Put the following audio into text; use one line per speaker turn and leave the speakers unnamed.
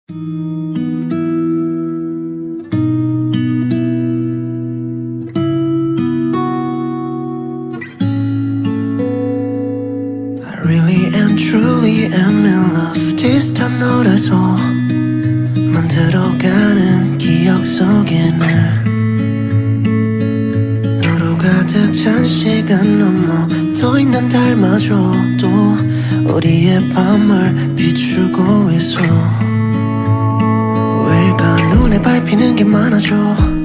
really am, truly am in love. This time 너라서 만들어가는 기억 속에 늘 너로 가득 찬 시간 넘어 더 있는 달마저도 우리의 밤을 비추고 있어. 왜일까 눈에 밟히는 게 많아져.